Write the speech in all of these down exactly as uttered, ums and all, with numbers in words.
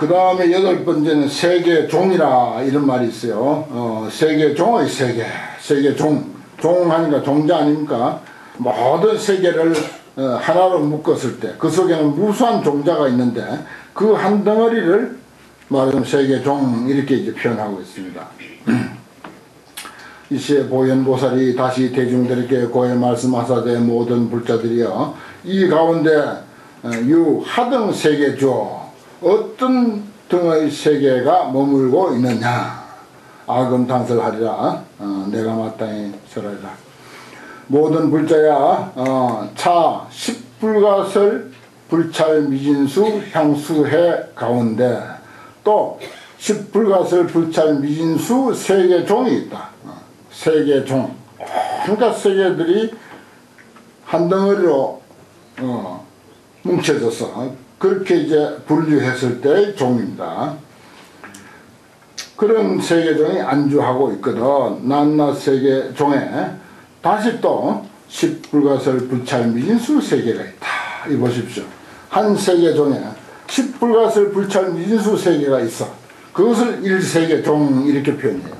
그 다음에 여덟 번째는 세계종이라 이런 말이 있어요. 어, 세계종의 세계, 세계종, 종하니까 종자 아닙니까? 모든 세계를 어, 하나로 묶었을 때 그 속에는 무수한 종자가 있는데 그 한 덩어리를 말하자면 세계종 이렇게 이제 표현하고 있습니다. 이시에 보현보살이 다시 대중들에게 고해 말씀하사되 모든 불자들이여 이 가운데 유 하등 세계죠 어떤 등의 세계가 머물고 있느냐 아금탕설하리라 어, 내가 마땅히 설하리라. 모든 불자야 어, 차 십불가설 불찰 미진수 향수해 가운데 또 십불가설 불찰 미진수 세계종이 있다. 어, 세계종 그러니까 세계들이 한 덩어리로 어, 뭉쳐져서 그렇게 이제 분류했을 때의 종입니다. 그런 세계종이 안주하고 있거든. 낱낱 세계종에 다시 또 십불가설 불찰 미진수 세계가 있다. 이 보십시오. 한 세계종에 십불가설 불찰 미진수 세계가 있어. 그것을 일세계종 이렇게 표현해요.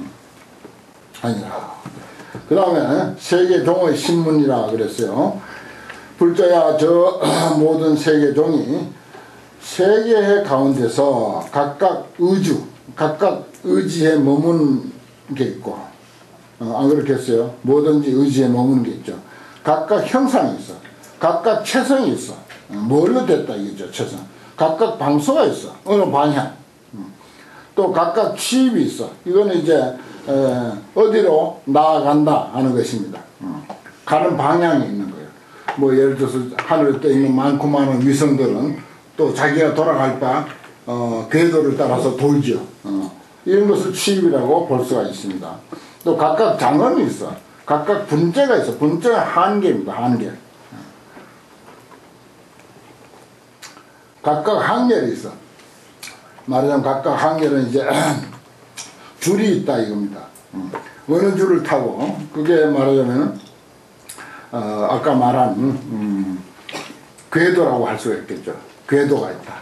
아니라. 그 다음에 세계종의 신문이라 그랬어요. 불자야 저 모든 세계종이 세계의 가운데서 각각 의주, 각각 의지에 머무는 게 있고 어, 안 그렇겠어요? 뭐든지 의지에 머무는 게 있죠. 각각 형상이 있어. 각각 체성이 있어. 뭘로 됐다 이거죠. 체성. 각각 방소가 있어. 어느 방향. 또 각각 취입이 있어. 이거는 이제 에, 어디로 나아간다 하는 것입니다. 가는 방향이 있는 거예요. 뭐 예를 들어서 하늘에 떠 있는 많고 많은 위성들은 또 자기가 돌아갈 바 어, 궤도를 따라서 돌죠. 어, 이런 것을 취입이라고 볼 수가 있습니다. 또 각각 장엄이 있어. 각각 분재가 있어. 분재가 한계입니다. 한계. 각각 한계이 있어. 말하자면 각각 한계는 이제 줄이 있다 이겁니다. 어느 줄을 타고 그게 말하자면 어, 아까 말한 음, 궤도라고 할 수가 있겠죠. 궤도가 있다.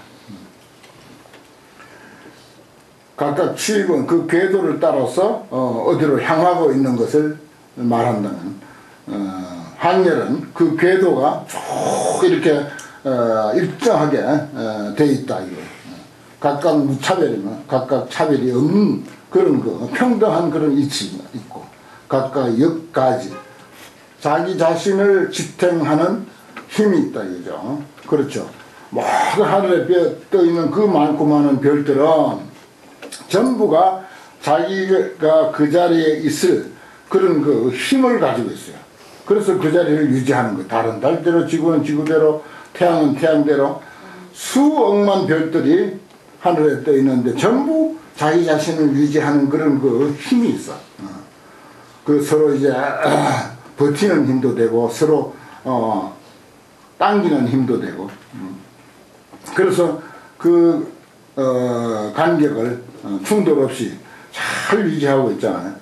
각각 취입은 그 궤도를 따라서 어, 어디로 향하고 있는 것을 말한다면 어, 한열은 그 궤도가 쭉 이렇게 어, 일정하게 어, 돼 있다 이거. 각각 무차별이면 각각 차별이 없는 그런 그 평등한 그런 위치가 있고 각각 역가지 자기 자신을 지탱하는 힘이 있다 이거죠. 그렇죠. 모든 하늘에 떠 있는 그 많고 많은 별들은 전부가 자기가 그 자리에 있을 그런 그 힘을 가지고 있어요. 그래서 그 자리를 유지하는 거예요. 달은 달대로, 지구는 지구대로, 태양은 태양대로 수억만 별들이 하늘에 떠 있는데 전부 자기 자신을 유지하는 그런 그 힘이 있어. 그 서로 이제 버티는 힘도 되고 서로 어 당기는 힘도 되고. 그래서 그 어 간격을 어, 충돌 없이 잘 유지하고 있잖아요.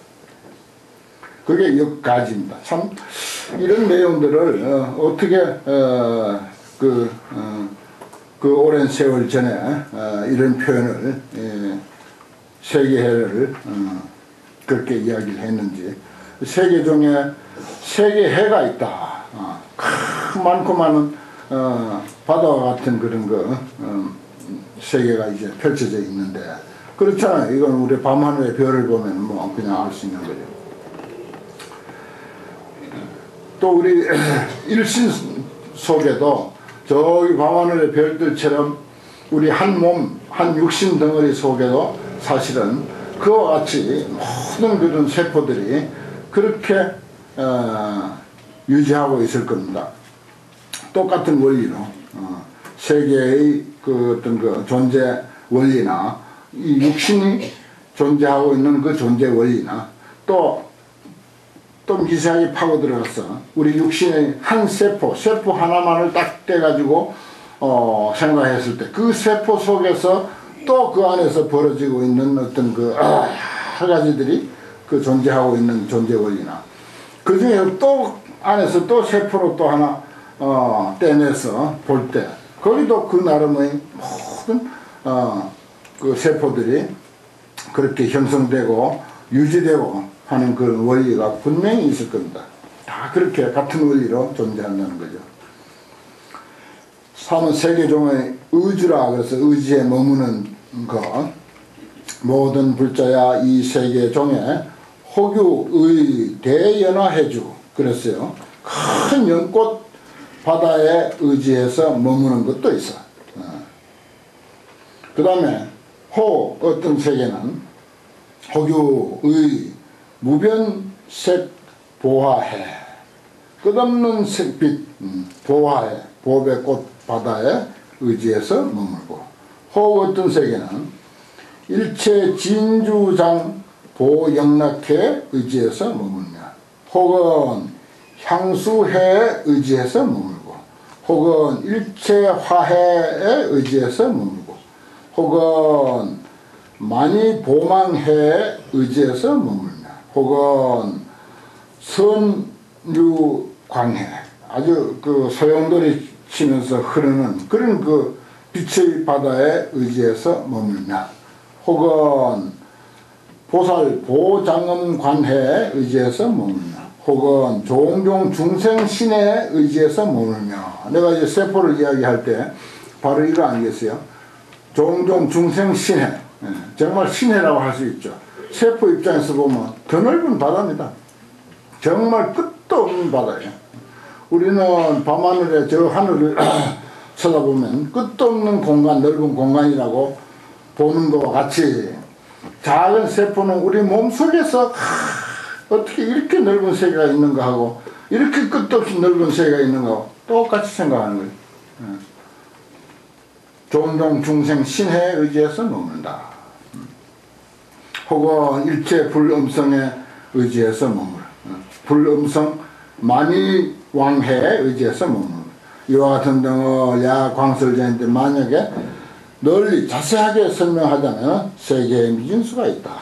그게 역가지입니다. 참 이런 내용들을 어, 어떻게 어, 그, 어, 그 오랜 세월 전에 어, 이런 표현을 예, 세계해를 어, 그렇게 이야기를 했는지 세계종에 세계해가 있다. 어, 큰 많고 많은 어, 바다와 같은 그런 거 어, 세계가 이제 펼쳐져 있는데 그렇잖아요. 이건 우리 밤하늘의 별을 보면 뭐 그냥 알 수 있는 거죠. 또 우리 일신 속에도 저기 밤하늘의 별들처럼 우리 한 몸, 한 육신 덩어리 속에도 사실은 그와 같이 모든 그런 세포들이 그렇게 어, 유지하고 있을 겁니다. 똑같은 원리로 어, 세계의 그 어떤 그 존재 원리나 이 육신이 존재하고 있는 그 존재 원리나 또 또 미세하게 파고 들어갔어. 우리 육신의 한 세포, 세포 하나만을 딱 떼가지고 어, 생각했을 때 그 세포 속에서 또 그 안에서 벌어지고 있는 어떤 그 여러 가지들이 그 존재하고 있는 존재 원리나 그 중에 또 안에서 또 세포로 또 하나 어, 떼내서 볼 때 거기도 그 나름의 모든 어, 그 세포들이 그렇게 형성되고 유지되고 하는 그런 원리가 분명히 있을 겁니다. 다 그렇게 같은 원리로 존재한다는 거죠. 삼은 세계종의 의주라 그래서 의지에 머무는 것. 모든 불자야 이 세계종에 호규의 대연화해주 그랬어요. 큰 연꽃 바다에 의지해서 머무는 것도 있어. 어. 그 다음에 호 어떤 세계는 호규의 무변색 보화해 끝없는 색빛 음, 보화해 보배 꽃 바다에 의지해서 머물고 호 어떤 세계는 일체 진주장 보영락해에 의지해서 머물며 혹은 향수해에 의지해서 머물고 혹은 일체 화해에 의지해서 머물고 혹은 많이 보망해에 의지해서 머물며 혹은 선유광해 아주 그 소용돌이 치면서 흐르는 그런 그 빛의 바다에 의지해서 머물며 혹은 보살 보장엄관해에 의지해서 머물며 혹은 종종 중생신에 의지해서 머물며 내가 이제 세포를 이야기할 때 바로 이거 아니겠어요? 종종 중생신해 정말 신해라고 할 수 있죠. 세포 입장에서 보면 더 넓은 바다입니다. 정말 끝도 없는 바다예요. 우리는 밤하늘에 저 하늘을 쳐다보면 끝도 없는 공간, 넓은 공간이라고 보는 것과 같이 작은 세포는 우리 몸속에서 하, 어떻게 이렇게 넓은 세계가 있는가 하고 이렇게 끝도 없이 넓은 세계가 있는가 하고 똑같이 생각하는 거예요. 종종 중생 신해에 의지해서 머문다. 혹은 일체 불음성에 의지해서 머물 불음성 만이왕해에 의지해서 머물 이와 같은 등을 야 광설전인데 만약에 널리 자세하게 설명하자면 세 개의 미진수가 있다.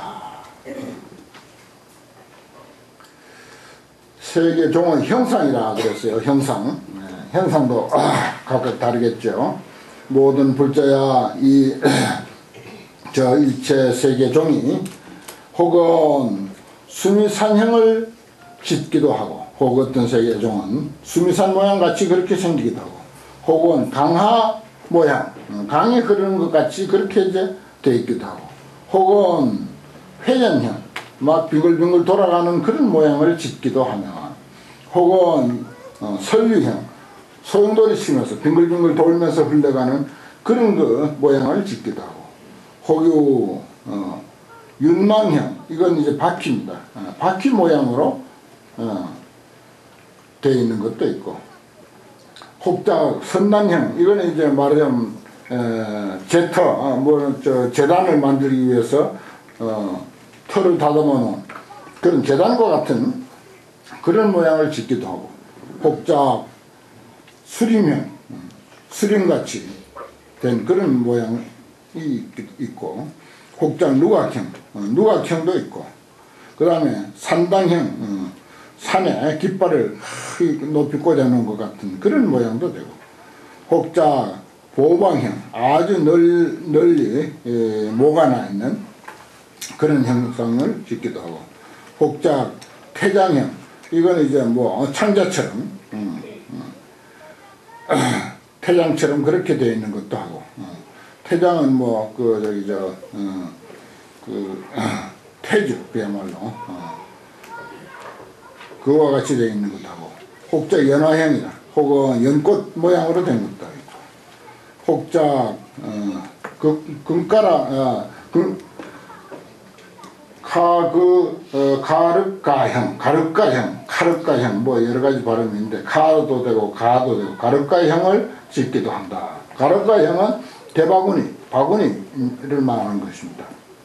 세 개 종은 형상이라 그랬어요. 형상. 네, 형상도 아, 각각 다르겠죠. 모든 불자야 이 저 일체 세 개 종이 혹은 수미산형을 짓기도 하고 혹 어떤 세 개 종은 수미산 모양 같이 그렇게 생기기도 하고 혹은 강하 모양 강이 흐르는 것 같이 그렇게 이제 되어 있기도 하고 혹은 회전형 막 빙글빙글 돌아가는 그런 모양을 짓기도 하며 혹은 어, 설유형 소용돌이 치면서 빙글빙글 돌면서 흘러가는 그런 그 모양을 짓기도 하고 혹유 어, 윤망형 이건 이제 바퀴입니다. 어, 바퀴 모양으로 어, 되어 있는 것도 있고 혹자 선단형 이거는 이제 말하자면 에, 제터 어, 뭐 저 재단을 만들기 위해서 어, 털을 다듬어 놓은 그런 재단과 같은 그런 모양을 짓기도 하고 혹자 수림형 수림같이 된 그런 모양이 있고 혹자 누각형 어, 누각형도 있고 그 다음에 산당형 어, 산에 깃발을 높이 꽂아놓은 것 같은 그런 모양도 되고 혹자 보방형 아주 널, 널리 에, 모가나 있는 그런 형상을 짓기도 하고 혹자 태장형 이건 이제 뭐 창자처럼 음, 음, 태장처럼 그렇게 되어 있는 것도 하고 어, 태장은 뭐 그 저기 저 어, 그 어, 태주 그야말로 어, 그와 같이 되어 있는 것도 하고 혹자 연화형이다 혹은 연꽃 모양으로 된 것도 있고 혹자 어, 그, 금가라 어, 금, 카그 어, 가르가형 가르가형 카르가형 뭐 여러가지 발음이 있는데 카도 되고 가도 되고 가르가형을 짓기도 한다. 가르가형은 대바구니 바구니를 말하는 것입니다.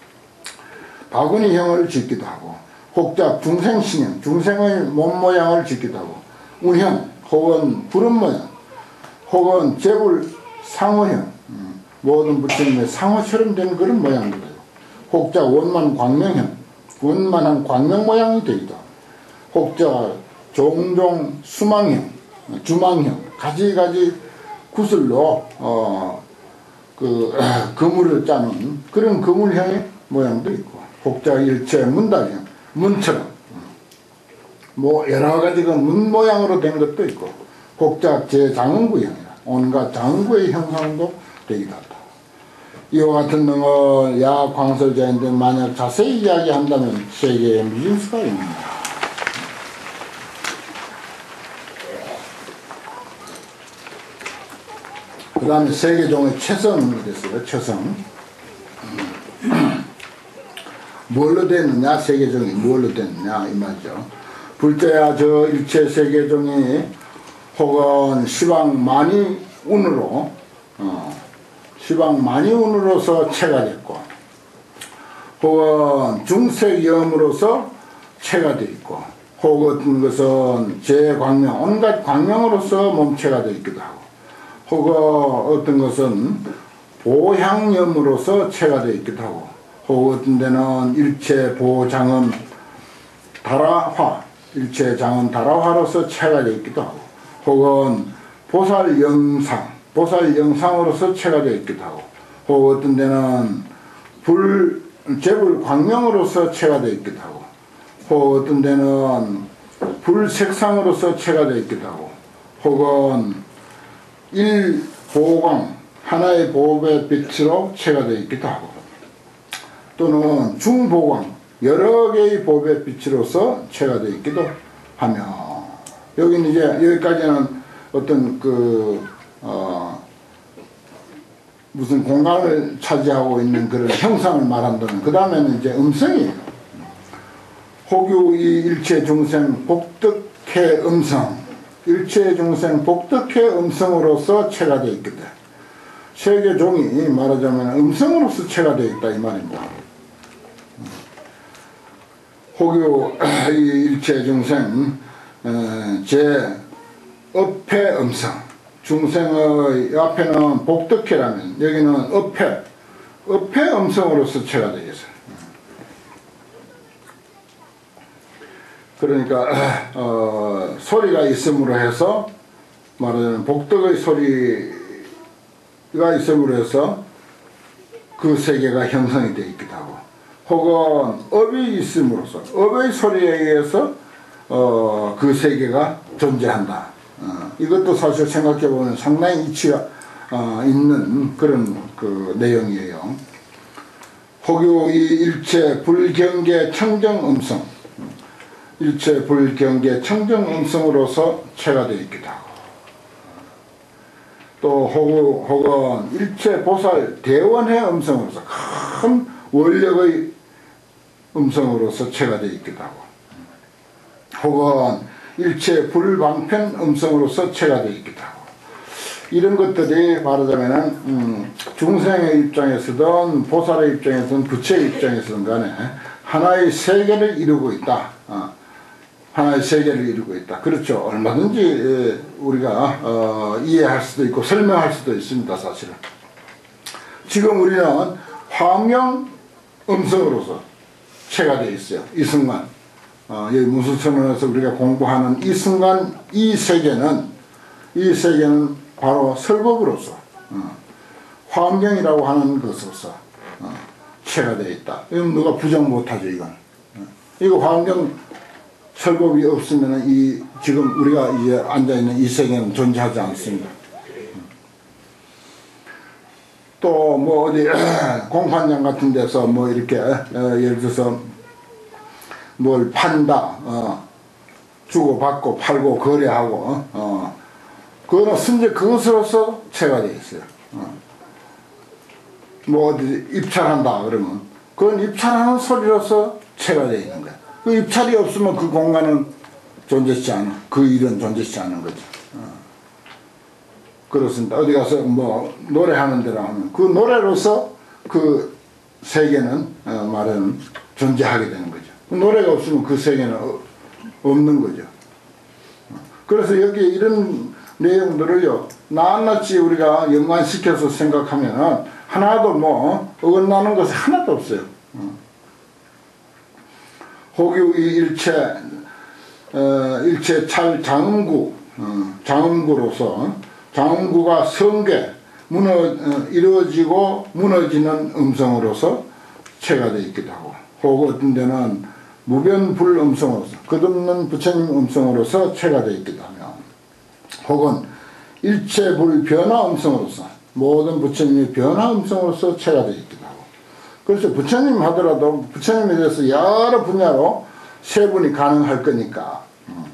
바구니형을 짓기도 하고 혹자 중생신형 중생의 몸 모양을 짓기도 하고 운형 혹은 구름 모양 혹은 재불 상어형 음, 모든 부처님의 상어처럼 된 그런 모양도 되고 혹자 원만 광명형 원만한 광명 모양이 되기도 하고 혹자 종종 수망형 주망형 가지가지 구슬로 어, 그 그물을 짜는 그런 그물형의 모양도 있고, 곡작일체 문달형, 문처럼 뭐 여러 가지가 문 모양으로 된 것도 있고, 곡작 제장구형이라 온갖 장구의 형상도 되기도 하다. 이와 같은 등을 야학 광설자인데 만약 자세히 이야기한다면 세계에 미진 수가 있습니다. 그 다음에 세계종의 최성이 됐어요. 최성. 뭘로 됐느냐, 세계종이 뭘로 됐느냐 이 말이죠. 불자야 저 일체 세계종이 혹은 시방 만이운으로 어, 시방 만이운으로서 체가 됐고, 혹은 중색염으로서 체가 되어 있고, 혹은 것은 제광명 온갖 광명으로서 몸체가 되어 있기도 하고, 혹은 어떤 것은 보향염으로서 체가 되어 있기도 하고, 혹은 어떤 데는 일체 보장음 달화화, 일체 장음 달화화로서 체가 되어 있기도 하고, 혹은 보살영상, 보살영상으로서 체가 되어 있기도 하고, 혹은 어떤 데는 불, 재불 광명으로서 체가 되어 있기도 하고, 혹은 어떤 데는 불색상으로서 체가 되어 있기도 하고, 혹은 일보광, 하나의 보배 빛으로 체가 되어 있기도 하고, 또는 중보광, 여러 개의 보배 빛으로서 체가 되어 있기도 하며, 여기는 이제 여기까지는 어떤 그 어 무슨 공간을 차지하고 있는 그런 형상을 말한다면, 그 다음에는 이제 음성이에요. 혹유 이 일체 중생 복덕해 음성, 일체 중생 복덕해 음성으로서 체가 되어 있거든. 세계종이 말하자면 음성으로서 체가 되어 있다 이 말입니다. 혹유 이 일체 중생 제 업회 음성, 중생의 앞에는 복덕해라면 여기는 업회, 업회 음성으로서 체가 되어 있어요. 그러니까 어, 소리가 있음으로 해서 말하자면 복덕의 소리가 있음으로 해서 그 세계가 형성이 되어 있기도 하고, 혹은 업이 있음으로써 업의 소리에 의해서 어, 그 세계가 존재한다. 어, 이것도 사실 생각해보면 상당히 이치가 어, 있는 그런 그 내용이에요. 혹유 이 일체 불경계 청정음성, 일체 불경계 청정음성으로서 체가 되어 있기도 하고, 또 혹, 혹은 일체 보살 대원의 음성으로서 큰 원력의 음성으로서 체가 되어 있기도 하고, 혹은 일체 불방편 음성으로서 체가 되어 있기도 하고, 이런 것들이 말하자면 음, 중생의 입장에서든 보살의 입장에서든 부처의 입장에서든 간에 하나의 세계를 이루고 있다. 어, 하나의 세계를 이루고 있다. 그렇죠. 얼마든지 우리가 어, 이해할 수도 있고 설명할 수도 있습니다. 사실은 지금 우리는 화명 음성으로서 체가 되어 있어요. 이 순간 어, 여기 무술선언에서 우리가 공부하는 이 순간 이 세계는 이 세계는 바로 설법으로서 어, 화엄경이라고 하는 것으로서 어, 체가 되어 있다. 이건 누가 부정 못하죠. 이건 어, 이거 화엄경 설법이 없으면 이 지금 우리가 이제 앉아 있는 이 세계는 존재하지 않습니다. 또 뭐 어디 공판장 같은 데서 뭐 이렇게 어, 예를 들어서 뭘 판다, 어, 주고 받고 팔고 거래하고, 어, 그거는 순재 그것으로서 체가 되어 있어요. 어. 뭐 어디 입찰한다 그러면 그건 입찰하는 소리로서 체가 되어 있는 거야. 그 입찰이 없으면 그 공간은 존재하지 않아. 그 일은 존재하지 않는 거죠. 어. 그렇습니다. 어디 가서 뭐 노래하는 데라 하면 그 노래로서 그 세계는 어, 말은 존재하게 되는 거죠. 노래가 없으면 그 세계는 없는 거죠. 그래서 여기 이런 내용들을요, 낱낱이 우리가 연관시켜서 생각하면 하나도 뭐 어긋나는 것이 하나도 없어요. 혹유 이 일체, 어, 일체 찰 장음구, 어, 장음구로서 장음구가 성괴, 무너, 어, 이루어지고 무너지는 음성으로서 체가 되어 있기도 하고, 혹 어떤 데는 무변불 음성으로서, 끝없는 부처님 음성으로서 체가 되어 있기도 하며, 혹은 일체불 변화 음성으로서, 모든 부처님의 변화 음성으로서 체가 되어 있기도 하고, 그래서 부처님 하더라도 부처님에 대해서 여러 분야로 세분이 가능할 거니까,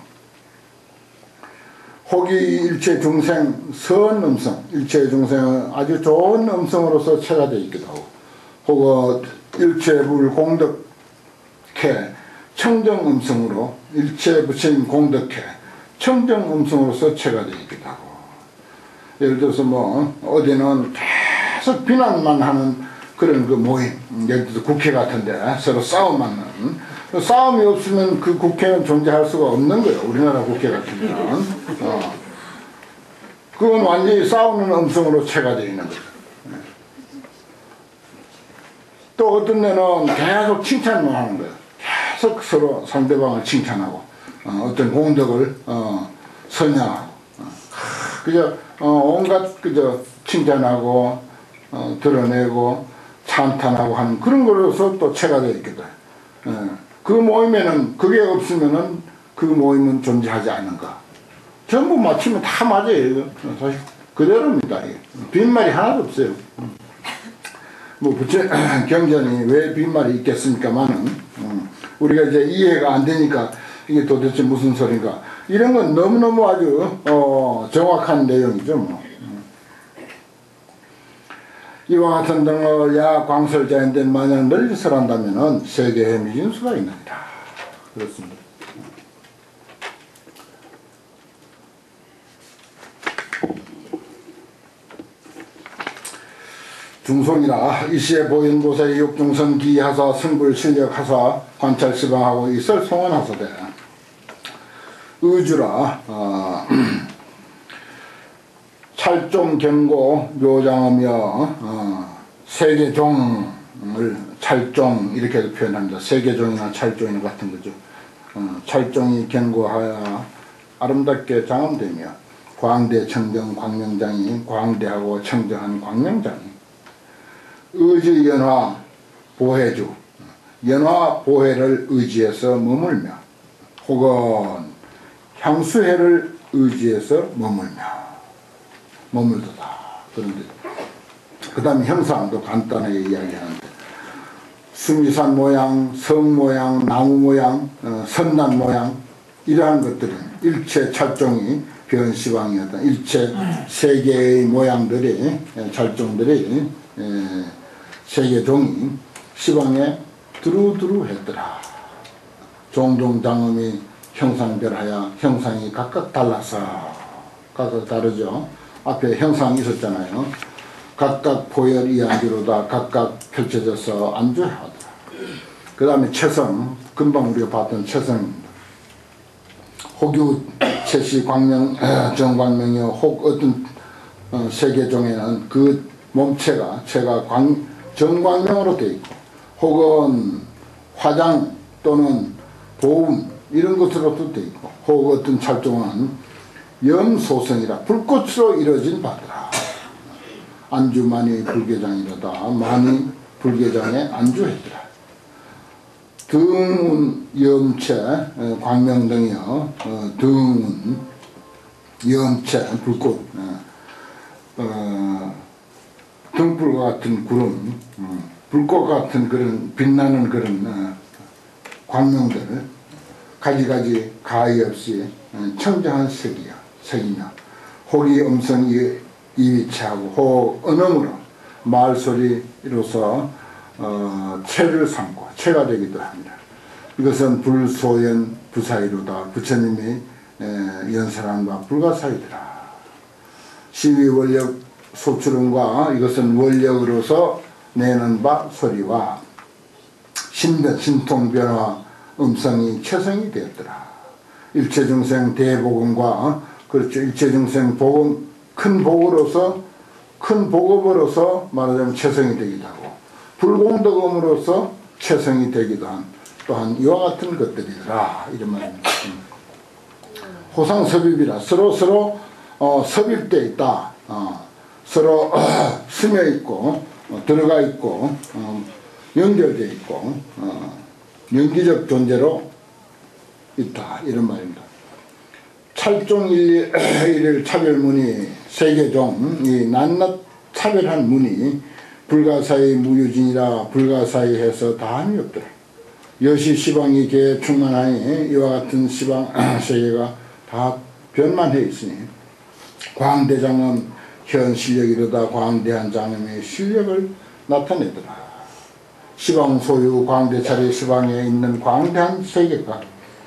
혹이 일체 중생 선 음성, 일체 중생은 아주 좋은 음성으로서 체가 되어 있기도 하고, 혹은 일체불 공덕해 청정 음성으로, 일체 부처님 공덕해 청정 음성으로서 체가 되어 있기도 하고, 예를 들어서 뭐 어디는 계속 비난만 하는 그런 그 모임, 예를 들어서 국회 같은데 서로 싸움만 하는, 싸움이 없으면 그 국회는 존재할 수가 없는 거예요. 우리나라 국회 같은 경우는. 어. 그건 완전히 싸우는 음성으로 체가 되어 있는 거예요. 또 어떤 데는 계속 칭찬만 하는 거예요. 계속 서로 상대방을 칭찬하고, 어, 어떤 공덕을, 어, 선양하고, 어, 그저, 어, 온갖, 그저, 칭찬하고, 어, 드러내고, 찬탄하고 하는 그런 거로서 또 체가 되어 있기도 해요. 어. 그 모임에는 그게 없으면은 그 모임은 존재하지 않는가. 전부 맞추면 다 맞아요. 사실 그대로입니다. 빈말이 하나도 없어요. 뭐 부처 경전이 왜 빈말이 있겠습니까만은 우리가 이제 이해가 안 되니까 이게 도대체 무슨 소린가. 이런 건 너무너무 아주 어 정확한 내용이죠. 뭐. 이와 같은 등을 야 광설자인데 만약 널리 설한다면은 세계에 미진수가 있느니라. 그렇습니다. 중송이라 이시에 보인보사의 육중선 기하사 승불 실력하사 관찰 시방하고 있을 송원하사대 의주라 어, 찰종 경고 묘장하며 어, 세계종을 찰종 이렇게 표현합니다. 세계종이나 찰종이나 같은 거죠. 어, 찰종이 경고하여 아름답게 장엄되며 광대 청정 광명장이 광대하고 청정한 광명장이 의지 연화 보해주 연화 보해를 의지해서 머물며 혹은 향수해를 의지해서 머물며 머물도다. 그런데 그 다음에 형상도 간단하게 이야기하는데 수미산 모양, 성 모양, 나무 모양, 어, 선난 모양 이러한 것들은 일체 찰종이 변시방이었다. 일체 세계의 모양들이 찰종들이 에, 세계종이 시방에 두루두루 했더라. 종종 장엄이 형상별하여 형상이 각각 달라서 각각 다르죠. 앞에 형상이 있었잖아요. 각각 보혈 이안주로다 각각 펼쳐져서 안주하더라. 그 다음에 체성, 금방 우리가 봤던 체성입니다. 혹유 체시 광명 정광명이요. 혹 어떤 어, 세계종에는 그 몸체가 체가 광, 정광명으로 되어 있고 혹은 화장 또는 보움 이런 것으로도 되어 있고 혹 어떤 찰종은 염소성이라 불꽃으로 이루어진 바더라. 안주만이 불계장이로다. 만이 불계장에 안주했더라. 등운 염체 광명등이요. 어, 등운 염체 불꽃 어, 등불과 같은 구름 어, 불꽃 같은 그런 빛나는 그런 어, 광명들 가지가지 가히 없이 어, 청정한 색이야 색이며 혹이 음성이 이위치하고 혹 언음으로 말소리로서 어, 체를 삼고 체가 되기도 합니다. 이것은 불소연 부사이로다. 부처님이 에, 연설한 바 불가사이더라. 시위 원력 소출음과 이것은 원력으로서 내는 바 소리와 신변 신통 변화 음성이 최성이 되었더라. 일체중생 대복음과 어? 그렇죠. 일체중생 복음 큰 복으로서 큰 복음으로서 말하자면 최성이 되기도 하고 불공덕음으로서 최성이 되기도 한 또한 이와 같은 것들이라 이런 말입니다. 호상섭입이라 서로 서로 어, 섭입되어 있다. 어, 서로 어, 스며 있고 어, 들어가 있고 어, 연결되어 있고 어, 연기적 존재로 있다 이런 말입니다. 찰종 일일 차별문이 세계종 이 낱낱 차별한 문이 불가사의 무유진이라 불가사의 해서 다함이 없더라. 여시 시방이 개에 충만하니 이와 같은 시방 세계가 다 변만해 있으니 광대장은 현 실력이로다 광대한 장엄의 실력을 나타내더라. 시방 소유 광대차례 시방에 있는 광대한 세계가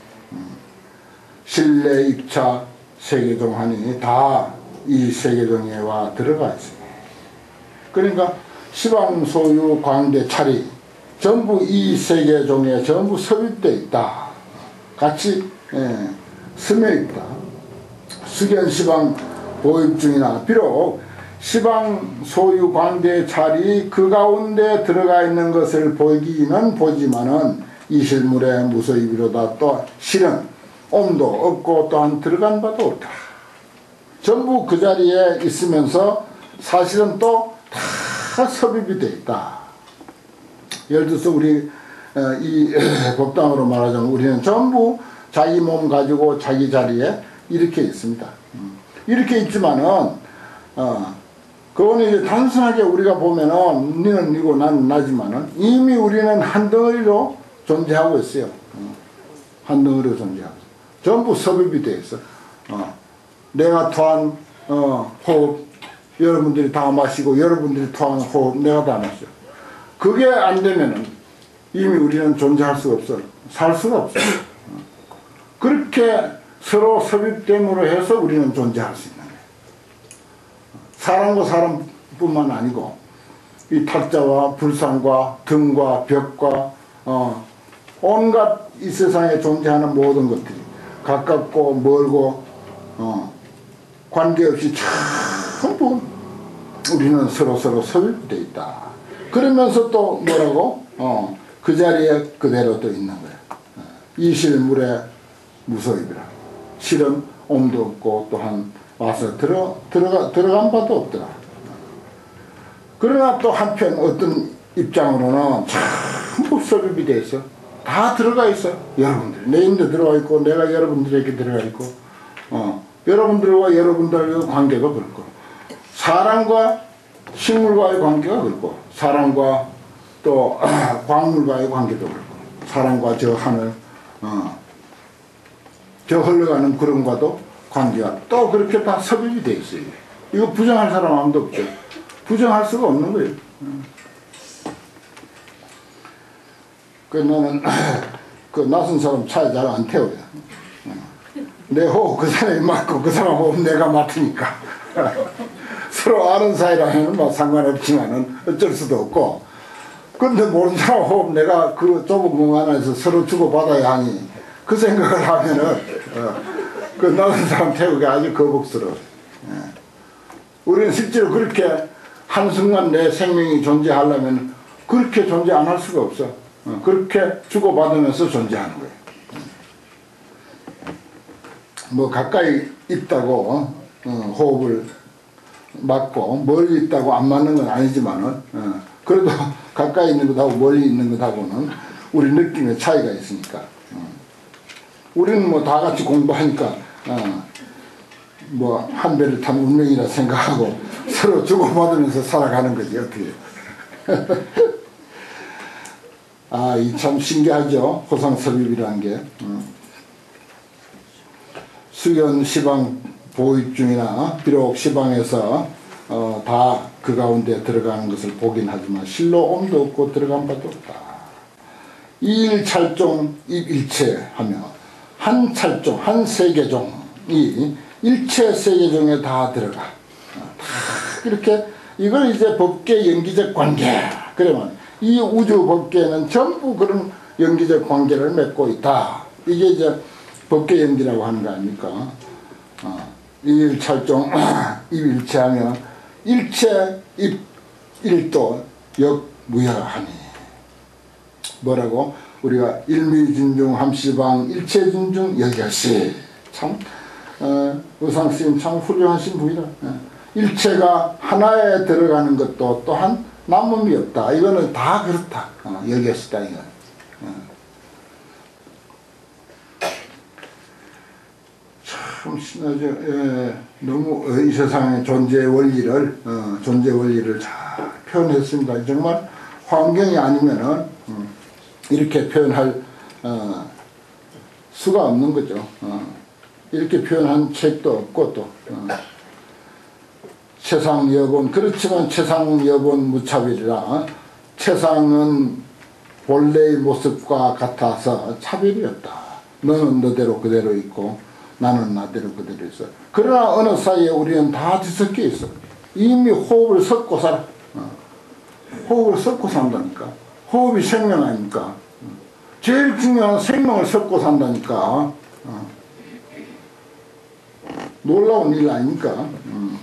실내 입차 세계종 하니 다 이 세계종에 와 들어가 있으니 그러니까 시방 소유 광대 차리 전부 이 세계종에 전부 섭입되어 있다. 같이 예, 스며 있다. 수견 시방 보입 중이나 비록 시방 소유 광대 차리 그 가운데 들어가 있는 것을 보이기는 보지만은 이 실물의 무소입이로다. 또 실은 옴도 없고 또한 들어간 바도 없다. 전부 그 자리에 있으면서 사실은 또 다 섭입이 되어 있다. 예를 들어서 우리 이 법당으로 말하자면 우리는 전부 자기 몸 가지고 자기 자리에 이렇게 있습니다. 이렇게 있지만은 어, 그거는 이제 단순하게 우리가 보면은 니는 니고 나는 나지만은 이미 우리는 한 덩어리로 존재하고 있어요. 한 덩어리로 존재하고 있어요. 전부 섭입이 되어 있어. 어, 내가 토한 어, 호흡 여러분들이 다 마시고 여러분들이 토한 호흡 내가 다 마셔. 그게 안 되면은 이미 우리는 존재할 수가 없어. 살 수가 없어. 그렇게 서로 섭입됨으로 해서 우리는 존재할 수 있는 거예요. 사람과 사람뿐만 아니고 이 탁자와 불상과 등과 벽과 어, 온갖 이 세상에 존재하는 모든 것들이 가깝고 멀고 어, 관계없이 전부 우리는 서로서로 섭입되어 있다. 그러면서 또 뭐라고? 어, 그 자리에 그대로 또 있는 거예요. 이 실물의 무소입이라. 실은 옴도 없고 또한 와서 들어, 들어가, 들어간 바도 없더라. 그러나 또 한편 어떤 입장으로는 전부 섭입이 되어 있어. 다 들어가 있어. 여러분들. 내 인도 들어가 있고 내가 여러분들에게 들어가 있고 어, 여러분들과 여러분들의 관계가 그렇고 사람과 식물과의 관계가 그렇고 사람과 또 광물과의 관계도 그렇고 사람과 저 하늘 어, 저 흘러가는 구름과도 관계가 또 그렇게 다 섭입이 돼 있어요. 이거 부정할 사람 아무도 없죠. 부정할 수가 없는 거예요. 그 나는 그 낯선 사람 차에 잘 안 태워요. 내 호흡 그 사람이 맡고 그 사람 호흡 내가 맡으니까 서로 아는 사이라면 뭐 상관없지만은 어쩔 수도 없고 근데 모르는 사람 호흡 내가 그 좁은 공간 안에서 서로 주고받아야 하니 그 생각을 하면은 어, 그 낯선 사람 태우기 아주 거북스러워. 예. 우리는 실제로 그렇게 한순간 내 생명이 존재하려면 그렇게 존재 안 할 수가 없어. 어, 그렇게 주고받으면서 존재하는 거예요. 뭐 가까이 있다고 어, 호흡을 맞고 멀리 있다고 안 맞는 건 아니지만은 어, 그래도 가까이 있는 것하고 멀리 있는 것하고는 우리 느낌의 차이가 있으니까 어. 우리는 뭐 다 같이 공부하니까 어, 뭐 한 배를 탄 운명이라 생각하고 서로 주고받으면서 살아가는 거지 어떻게. 아, 이 참 신기하죠. 호상섭입이라는 게. 음. 수견 시방 보입 중이나 비록 시방에서 어, 다 그 가운데 들어가는 것을 보긴 하지만 실로 옴도 없고 들어간 바도 없다. 이일 찰종 입일체 하며 한 찰종 한 세계종이 일체 세계종에 다 들어가. 다 이렇게 이걸 이제 법계 연기적 관계 그러면 이 우주 법계는 전부 그런 연기적 관계를 맺고 있다. 이게 이제 법계 연기라고 하는 거 아닙니까? 어, 이일 찰종 입일체하면 일체 입 일도 역무여하니 뭐라고? 우리가 일미진중 함시방 일체진중 여여시 참 어, 의상스님 참 훌륭하신 분이다. 어, 일체가 하나에 들어가는 것도 또한 남음이 없다. 이거는 다 그렇다. 어, 여기었다 이거. 어. 참 아주 예, 너무 이 세상의 존재 원리를 어, 존재 원리를 잘 표현했습니다. 정말 환경이 아니면은 음, 이렇게 표현할 어, 수가 없는 거죠. 어, 이렇게 표현한 책도 없고 또 어, 세상 여본 그렇지만 세상 여본 무차별이라 어, 세상은 본래의 모습과 같아서 차별이 없다. 너는 너대로 그대로 있고 나는 나대로 그대로 있어. 그러나 어느 사이에 우리는 다 뒤섞여 있어. 이미 호흡을 섞고 살아. 어. 호흡을 섞고 산다니까. 호흡이 생명 아닙니까? 제일 중요한 생명을 섞고 산다니까. 어. 놀라운 일 아닙니까? 음.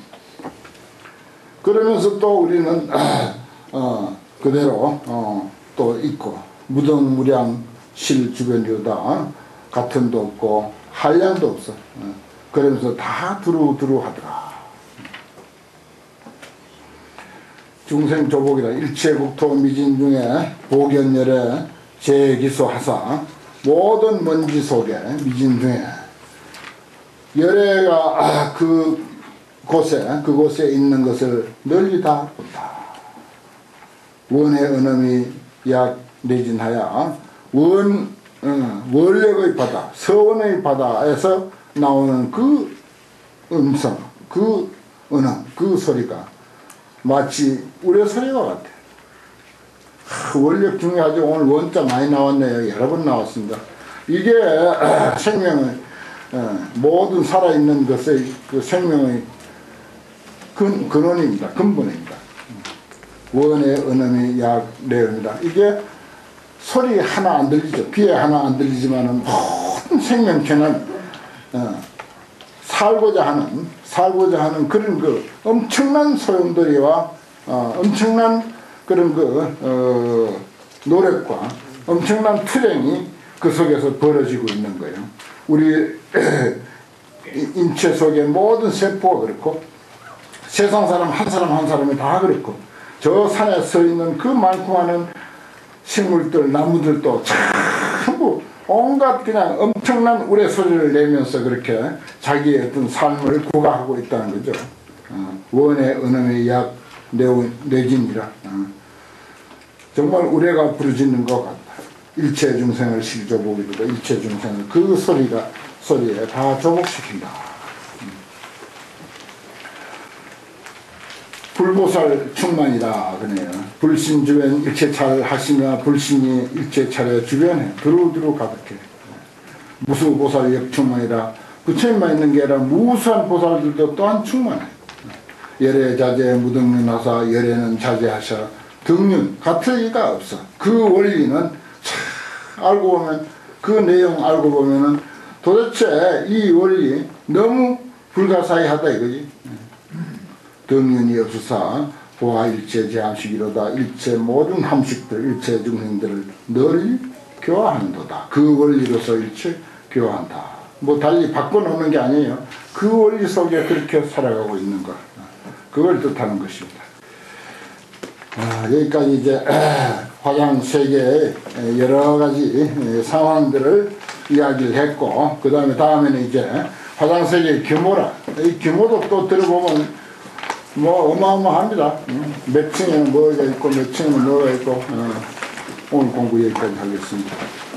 그러면서 또 우리는 어, 그대로 어, 또 있고 무등무량 실 주변이다. 같은 도 없고 한량도 없어. 어. 그러면서 다 두루두루 하더라. 중생조복이라 일체국토 미진 중에 보견열에 제기소하사 모든 먼지 속에 미진 중에 열애가 그 곳에 그곳에 있는 것을 널리 다 본다. 원의 은음이 약 내진하여 원 어, 원력의 바다, 서원의 바다에서 나오는 그 음성, 그 은음, 그 소리가 마치 우리 소리와 같아. 하, 원력 중요하죠. 오늘 원자 많이 나왔네요. 여러 번 나왔습니다. 이게 아, 생명의 어, 모든 살아있는 것의 그 생명의 근, 근원입니다. 근본입니다. 원의 은음이 약 내음이다. 이게 소리 하나 안 들리죠. 귀에 하나 안 들리지만은 모든 생명체는 어, 살고자 하는 살고자 하는 그런 그 엄청난 소용돌이와 어, 엄청난 그런 그 어, 노력과 엄청난 투쟁이 그 속에서 벌어지고 있는 거예요. 우리 인체 속의 모든 세포가 그렇고 세상 사람 한 사람 한 사람이 다 그렇고 저 산에 서 있는 그 많고 많은 식물들, 나무들도 전부 온갖 그냥 엄청난 우레소리를 내면서 그렇게 자기의 어떤 삶을 구가하고 있다는 거죠. 어, 원의 은음의 약 내진이라 어, 정말 우레가 부르짖는 것 같다. 일체 중생을 실조복이로다. 일체 중생을 그 소리가 소리에 다 조복시킨다. 불보살 충만이다 그네요. 불신 주변 일체찰 하시며 불신이 일체찰의 주변에 두루두루 가득해. 무수보살 역충만이라 부처님만 있는 게 아니라 무수한 보살들도 또한 충만해. 열애 자제 무등륜하사 열애는 자제하셔 등륜 같을 리가 없어. 그 원리는 참 알고 보면 그 내용 알고 보면은 도대체 이 원리 너무 불가사의하다 이거지. 등륜이 없으사 보아 일체 제함식이로다. 일체 모든 함식들 일체 중생들을 널리 교화한도다. 그 원리로서 일체 교화한다. 뭐 달리 바꿔놓는 게 아니에요. 그 원리 속에 그렇게 살아가고 있는 것, 그걸 뜻하는 것입니다. 아, 여기까지 이제 화장 세계의 여러 가지 상황들을 이야기를 했고, 그 다음에 다음에는 이제 화장 세계의 규모라. 이 규모도 또 들어보면 뭐 어마어마합니다. 몇 층에는 뭐가 있고 몇 층에는 뭐가 있고. 어, 오늘 공부 여기까지 하겠습니다.